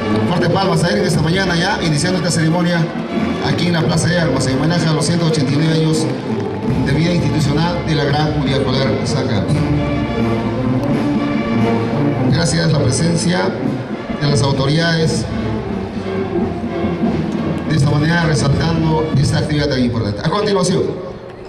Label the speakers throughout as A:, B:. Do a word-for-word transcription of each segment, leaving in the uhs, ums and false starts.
A: Fuerte palmas a él esta mañana ya, iniciando esta ceremonia aquí en la Plaza de Armas, en homenaje a los ciento ochenta y nueve años de vida institucional de la Gran Unidad Escolar San Carlos. Gracias a la presencia de las autoridades, de esta manera resaltando esta actividad tan importante. A continuación,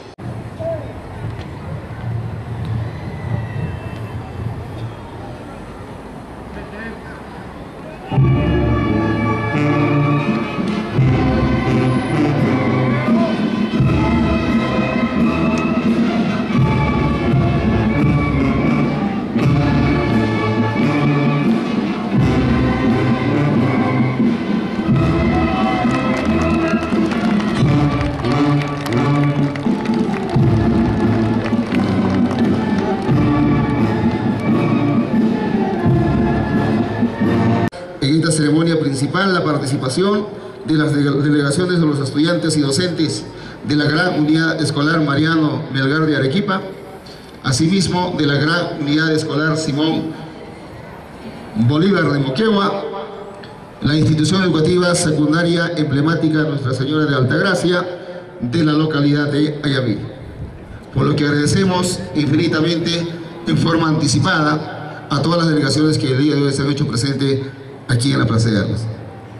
A: en esta ceremonia principal, la participación de las delegaciones de los estudiantes y docentes de la Gran Unidad Escolar Mariano Melgar de Arequipa, asimismo de la Gran Unidad Escolar Simón Bolívar de Moquegua, la institución educativa secundaria emblemática Nuestra Señora de Altagracia de la localidad de Ayaví. Por lo que agradecemos infinitamente en forma anticipada a todas las delegaciones que el día de hoy se han hecho presente aquí en la Plaza de Armas.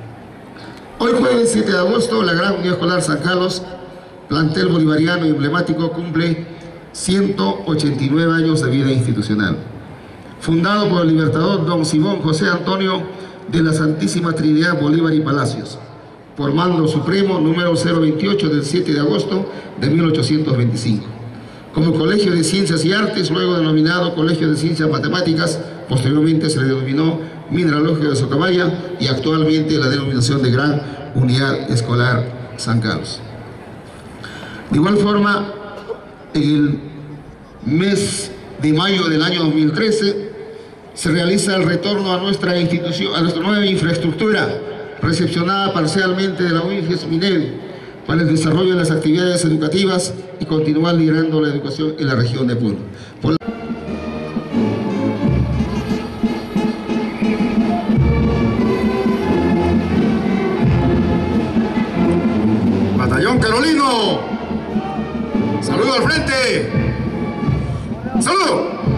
A: Hoy jueves siete de agosto, la Gran Unidad Escolar San Carlos, plantel bolivariano emblemático, cumple ciento ochenta y nueve años de vida institucional. Fundado por el libertador don Simón José Antonio de la Santísima Trinidad Bolívar y Palacios, por mando supremo número cero veintiocho del siete de agosto de mil ochocientos veinticinco. Como Colegio de Ciencias y Artes, luego denominado Colegio de Ciencias Matemáticas, posteriormente se le denominó Mineralogía de Socabaya y actualmente la denominación de Gran Unidad Escolar San Carlos. De igual forma, en el mes de mayo del año dos mil trece se realiza el retorno a nuestra institución, a nuestra nueva infraestructura, recepcionada parcialmente de la U I G E S Minel, para el desarrollo de las actividades educativas y continuar liderando la educación en la región de Puno. Por la... Batallón Carolino, saludo al frente, saludo.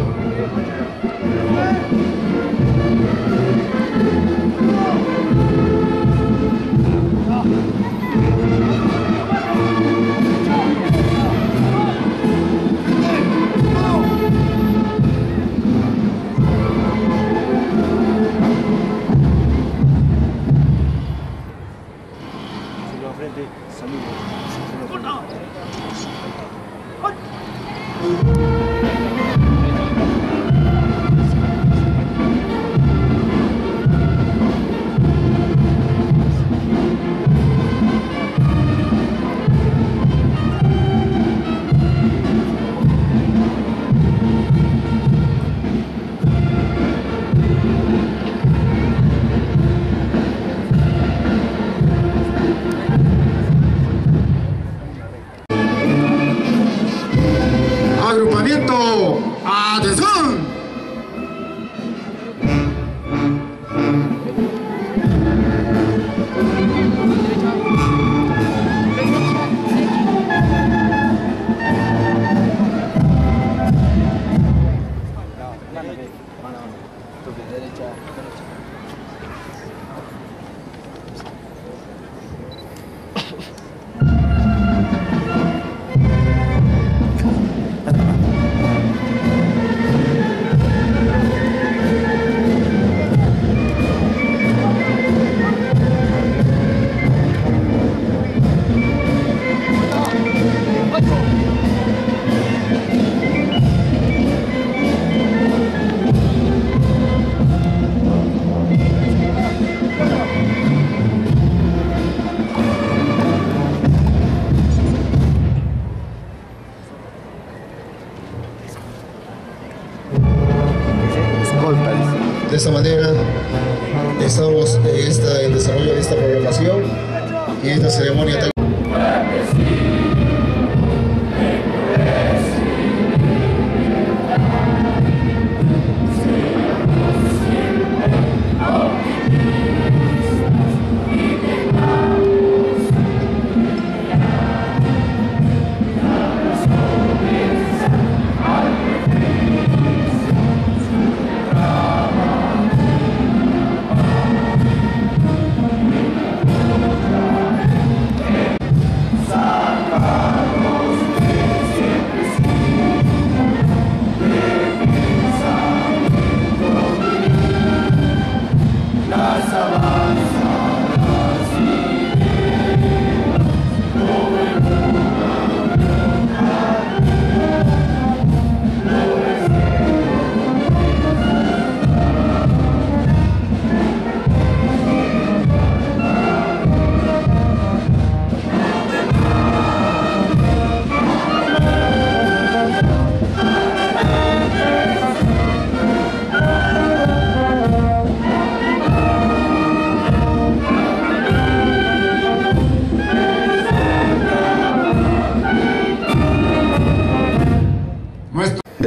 A: Agrupamiento, atención. De esta manera estamos en esta, el desarrollo de esta programación y esta ceremonia tan...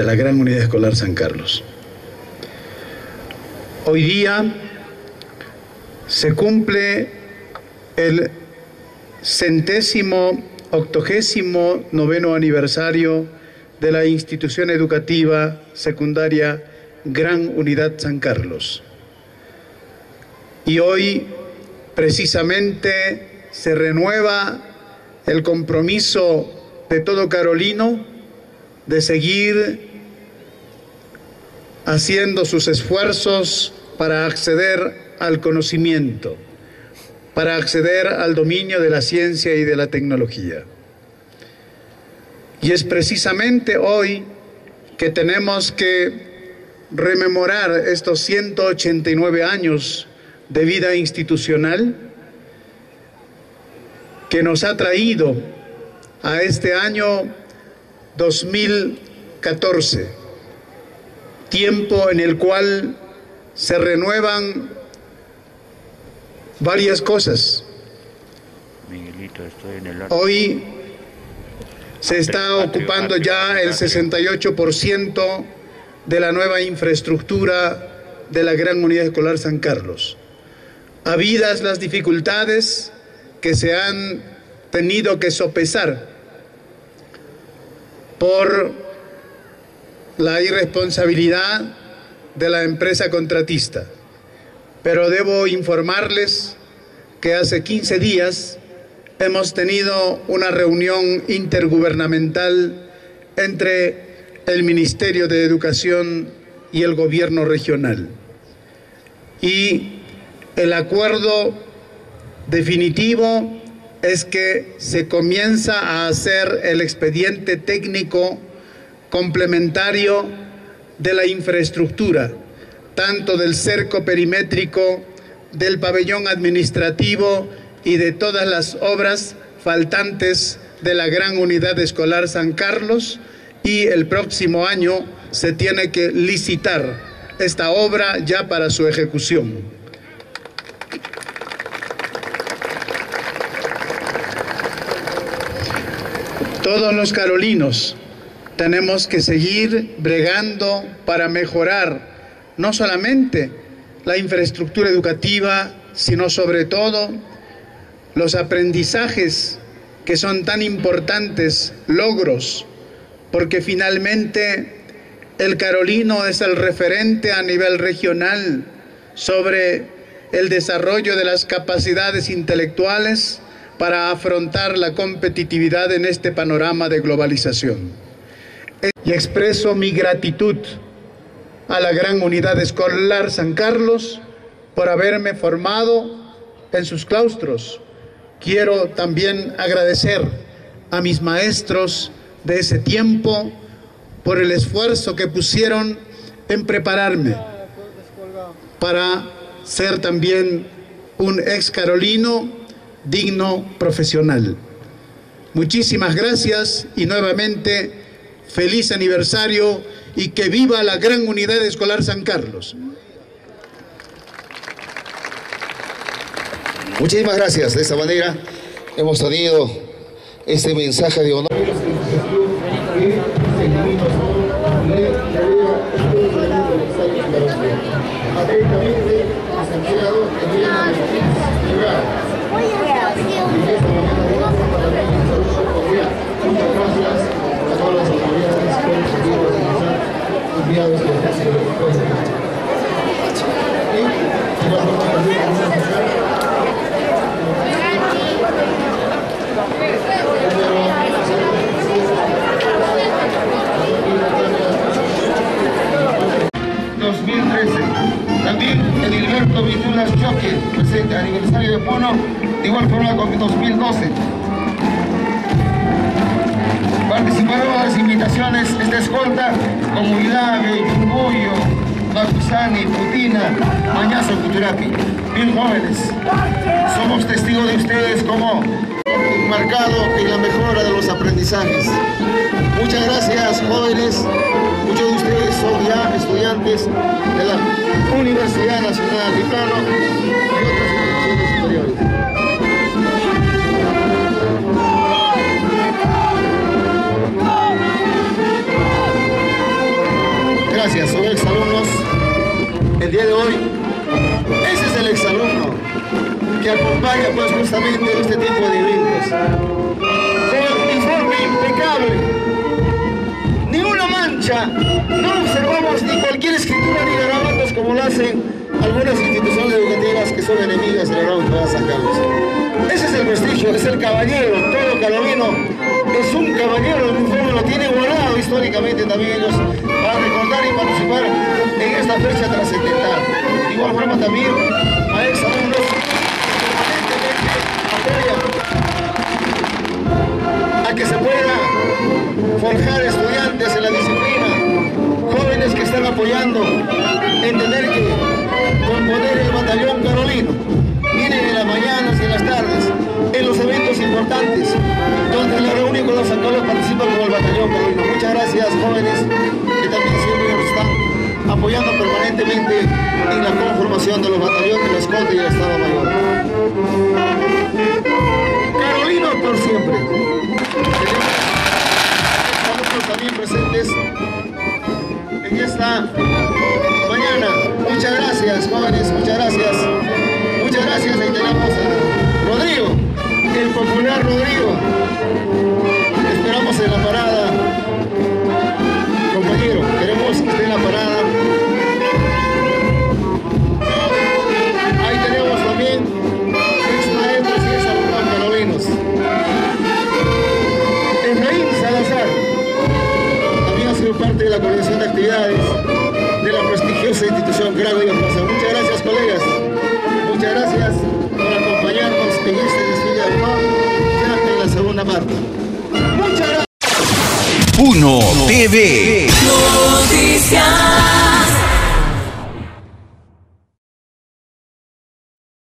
B: de la Gran Unidad Escolar San Carlos. Hoy día se cumple el centésimo octogésimo noveno aniversario de la institución educativa secundaria Gran Unidad San Carlos. Y hoy precisamente se renueva el compromiso de todo carolino de seguir haciendo sus esfuerzos para acceder al conocimiento, para acceder al dominio de la ciencia y de la tecnología. Y es precisamente hoy que tenemos que rememorar estos ciento ochenta y nueve años de vida institucional que nos ha traído a este año dos mil catorce, tiempo en el cual se renuevan varias cosas.
C: Miguelito, estoy en el...
B: Hoy se está ocupando ya el sesenta y ocho por ciento de la nueva infraestructura de la Gran Unidad Escolar San Carlos. Habidas las dificultades que se han tenido que sopesar por la irresponsabilidad de la empresa contratista. Pero debo informarles que hace quince días hemos tenido una reunión intergubernamental entre el Ministerio de Educación y el Gobierno regional. Y el acuerdo definitivo es que se comienza a hacer el expediente técnico complementario de la infraestructura, tanto del cerco perimétrico, del pabellón administrativo y de todas las obras faltantes de la Gran Unidad Escolar San Carlos, y el próximo año se tiene que licitar esta obra ya para su ejecución. Todos los carolinos tenemos que seguir bregando para mejorar no solamente la infraestructura educativa, sino sobre todo los aprendizajes que son tan importantes, logros, porque finalmente el carolino es el referente a nivel regional sobre el desarrollo de las capacidades intelectuales para afrontar la competitividad en este panorama de globalización. Y expreso mi gratitud a la Gran Unidad Escolar San Carlos por haberme formado en sus claustros. Quiero también agradecer a mis maestros de ese tiempo por el esfuerzo que pusieron en prepararme para ser también un ex carolino digno profesional. Muchísimas gracias y nuevamente feliz aniversario y que viva la Gran Unidad Escolar San Carlos.
A: Muchísimas gracias. De esta manera hemos tenido este mensaje de honor.
D: dos mil trece. También Edilberto Vitulas Choque, presente aniversario de Puno, de igual forma con dos mil doce. Participaron en las invitaciones esta escolta como Ilave, Yunguyo, Bakusani, Putina, Mañazo, Cuchurapi. Bien jóvenes, somos testigos de ustedes como marcado en la mejora de los aprendizajes. Muchas gracias, jóvenes. Muchos de ustedes son ya estudiantes de la Universidad Nacional de Plano y otras instituciones superiores. día de hoy. Ese es el exalumno que acompaña pues justamente este tipo de eventos. Con uniforme impecable, ni una mancha, no observamos ni cualquier escritura ni garabatos como lo hacen algunas instituciones educativas que son enemigas de la Universidad de San Carlos. Ese es el prestigio, es el caballero, todo carolino es un caballero, el uniforme lo tiene guardado históricamente también ellos para recordar y participar en esta fecha trascendental. De igual forma también a exalumnos a que se pueda forjar estudiantes en la disciplina, jóvenes que están apoyando, entender que componer el batallón carolino vienen en las mañanas y en las tardes, en los eventos importantes, donde la reunión con los San Carlos participa como el batallón carolino. Muchas gracias, jóvenes, que también siempre nos están apoyando permanentemente en la conformación de los batallones de la escolta y el Estado Mayor. Carolino por siempre. Estamos también presentes en esta mañana. Muchas gracias, jóvenes, muchas gracias. Muchas gracias. Ahí tenemos a Rodrigo, el popular Rodrigo. Esperamos en la parada. Compañero, queremos que esté en la parada. Ahí tenemos también ex maestros y ex alumnos carolinos. Efraín Salazar también ha sido parte de la coordinación de actividades de la prestigiosa institución Grago y Plaza. Muchas gracias, colegas. Muchas gracias por acompañarnos en este desfile de honor ya en la segunda parte. Muchas gracias.
E: Uno T V. Noticias.